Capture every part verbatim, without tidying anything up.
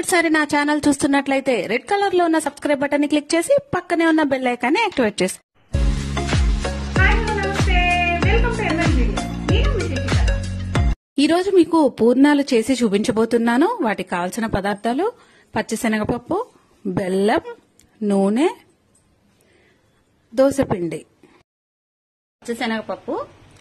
మొదటిసారి నా ఛానల్ చూస్తున్నట్లయితే రెడ్ కలర్ లో ఉన్న సబ్స్క్రైబ్ బటన్ ని క్లిక్ చేసి పక్కనే ఉన్న బెల్ ఐకాన్ ని యాక్టివేట్ చేసి. ఈ రోజు మీకు పూర్ణాలు చేసి చూపించబోతున్నాను. వాటికి కావాల్సిన పదార్థాలు: పచ్చిశనగపప్పు, బెల్లం, నూనె, దోసపిండి. పచ్చిశనగపప్పు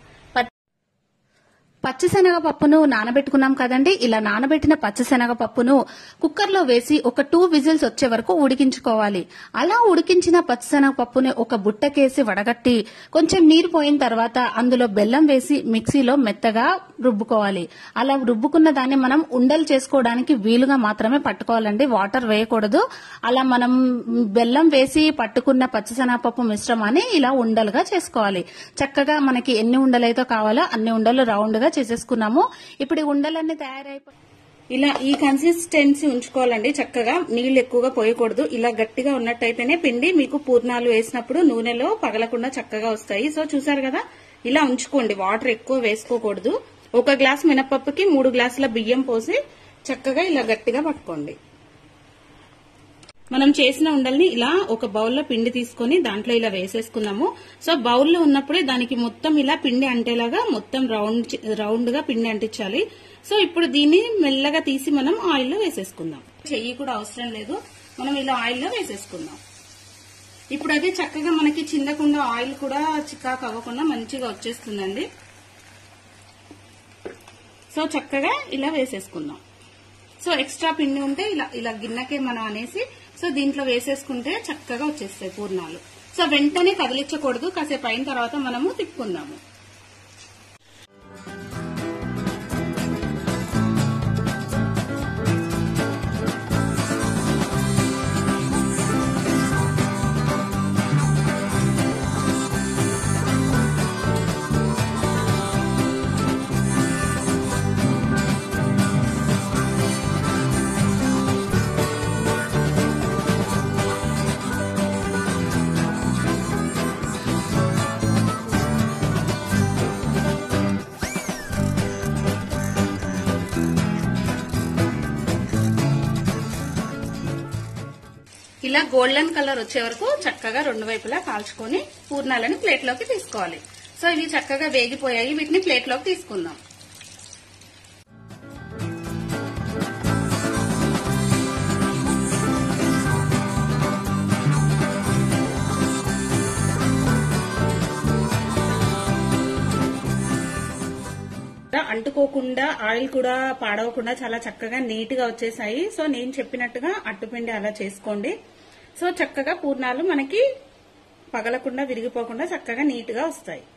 పచ్చిశనగపప్పును నానబెట్టుకున్నాం కదండి. ఇలా నానబెట్టిన పచ్చిశనగపప్పును కుక్కర్ లో వేసి ఒక టూ విజిల్స్ వచ్చే వరకు ఉడికించుకోవాలి. అలా ఉడికించిన పచ్చిశనగపప్పుని ఒక బుట్టకేసి వడగట్టి కొంచెం నీరు పోయిన తర్వాత అందులో బెల్లం వేసి మిక్సీలో మెత్తగా రుబ్బుకోవాలి. అలా రుబ్బుకున్న దాన్ని మనం ఉండలు చేసుకోవడానికి వీలుగా మాత్రమే పట్టుకోవాలండి, వాటర్ వేయకూడదు. అలా మనం బెల్లం వేసి పట్టుకున్న పచ్చిశనగపప్పు మిశ్రమాన్ని ఇలా ఉండలుగా చేసుకోవాలి. చక్కగా మనకి ఎన్ని ఉండలైతే కావాలో అన్ని ఉండలు రౌండ్ గా చేసేసుకున్నాము. ఇప్పుడు ఈ ఉండలన్నీ తయారైపోయి ఇలా ఈ కన్సిస్టెన్సీ ఉంచుకోవాలండి. చక్కగా నీళ్లు ఎక్కువగా పోయకూడదు. ఇలా గట్టిగా ఉన్నట్టయితేనే పిండి మీకు పూర్ణాలు వేసినప్పుడు నూనెలో పగలకుండా చక్కగా వస్తాయి. సో చూసారు కదా, ఇలా ఉంచుకోండి. వాటర్ ఎక్కువ వేసుకోకూడదు. ఒక గ్లాస్ మినపప్పుకి మూడు గ్లాసుల బియ్యం పోసి చక్కగా ఇలా గట్టిగా పట్టుకోండి. మనం చేసిన ఉండల్ని ఇలా ఒక బౌల్లో పిండి తీసుకుని దాంట్లో ఇలా వేసేసుకున్నాము. సో బౌల్లో ఉన్నప్పుడే దానికి మొత్తం ఇలా పిండి అంటేలాగా మొత్తం రౌండ్ రౌండ్ గా పిండి అంటించాలి. సో ఇప్పుడు దీన్ని మెల్లగా తీసి మనం ఆయిల్లో వేసేసుకుందాం. చెయ్యి కూడా అవసరం లేదు, మనం ఇలా ఆయిల్లో వేసేసుకుందాం. ఇప్పుడు అది చక్కగా మనకి చిందకుండా ఆయిల్ కూడా చికాకు అవ్వకుండా మంచిగా వచ్చేస్తుందండి. సో చక్కగా ఇలా వేసేసుకుందాం. సో ఎక్స్ట్రా పిండి ఉంటే ఇలా ఇలా గిన్నెకే మనం అనేసి సో దీంట్లో వేసేసుకుంటే చక్కగా వచ్చేస్తాయి పూర్ణాలు. సో వెంటనే కదిలించకూడదు, కాసేపు అయిన తర్వాత మనము తిప్పుకుందాము. ఇలా గోల్డెన్ కలర్ వచ్చే వరకు చక్కగా రెండు వైపులా కాల్చుకొని పూర్ణాలను ప్లేట్ లోకి తీసుకోవాలి. సో ఇవి చక్కగా వేగిపోయాయి, వీటిని ప్లేట్ లోకి తీసుకుందాం. అంటుకోకుండా ఆయిల్ కూడా పాడవకుండా చాలా చక్కగా నీట్ గా వచ్చేసాయి. సో నేను చెప్పినట్టుగా అట్టుపిండి అలా చేసుకోండి. సో చక్కగా పూర్ణాలు మనకి పగలకుండా విరిగిపోకుండా చక్కగా నీట్ గా వస్తాయి.